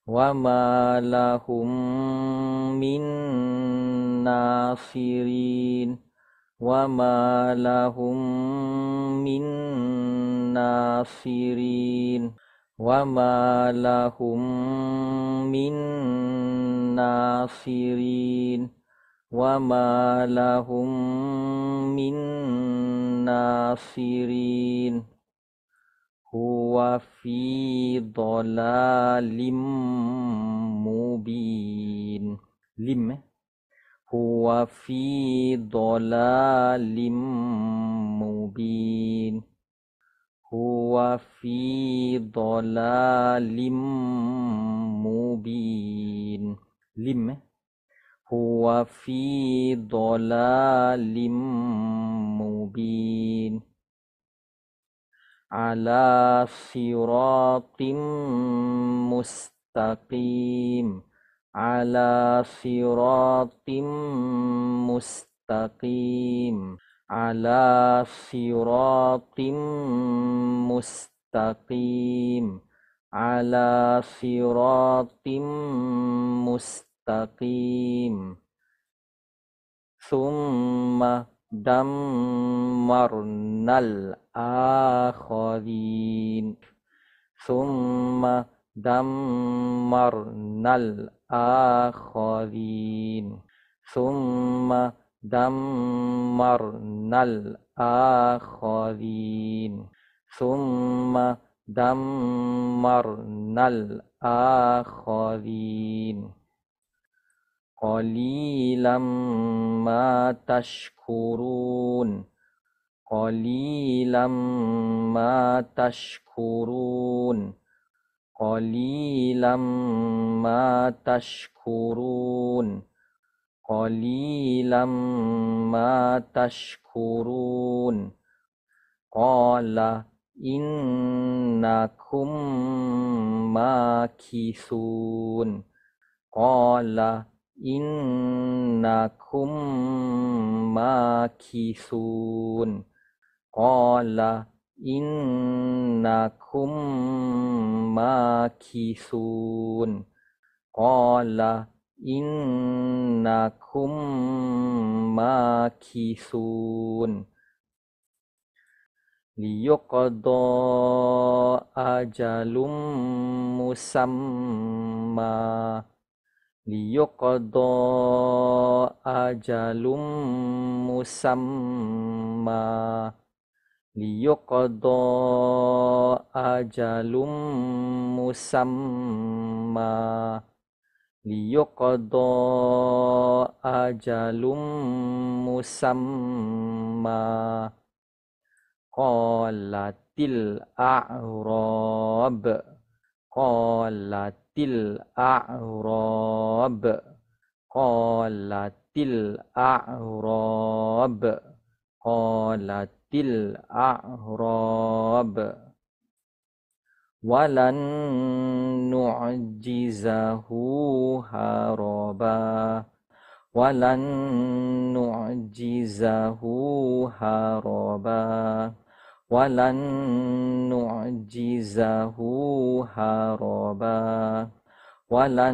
وما لهم من ناصرين وما لهم من ناصرين وما لهم من ناصرين وما لهم من ناصرين هو في ضلال مبين هو في ضلال مبين هو في ضلال مبين هو في ضلال مبين على صراط مستقيم على صراط مستقيم على صراط مستقيم على صراط مستقيم ثم دمرنا الآخرين ثم دمرنا الآخرين ثم دمرنا الآخرين ثم دمرنا الآخرين قليلا ما تشكرون قليلا ما تشكرون قليلا ما تشكرون قليلا ما تشكرون قال إنكم ماكثون قال إنكم ماكثون قال إنكم ماكثون قال إنكم ماكثون ليقضى أجل مسمى ليقضى أجل مسمى ليقضى أجل مسمى ليقضى أجل مسمى قالت الأعراب قالت الأعراب قالت الأعراب قالت الأعراب ولن نعجزه هربا ولن نعجزه هربا ولن نعجزه هربا ولن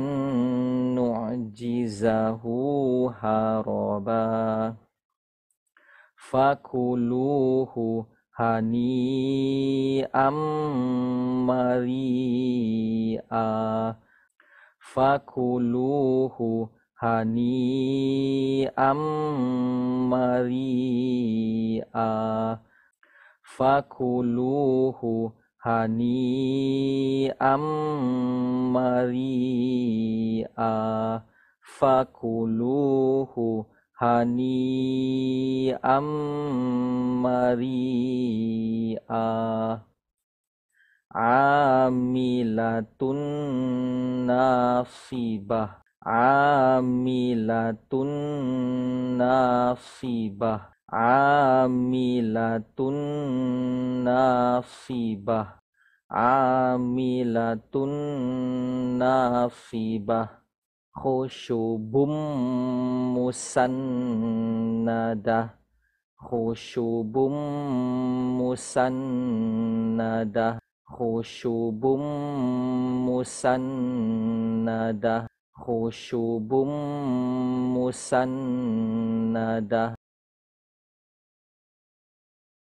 نعجزه هربا فكلوه هنيئا مريئا فكلوه هنيئا مريئا فكلوه هنيئا مريئا فكلوه هنيئا مريئا عاملة ناصبة عاملة ناصبة عاملة ناصبة عاملة ناصبة خشب مسندة خشب مسندة khusyubum musannadah, khusyubum musannadah.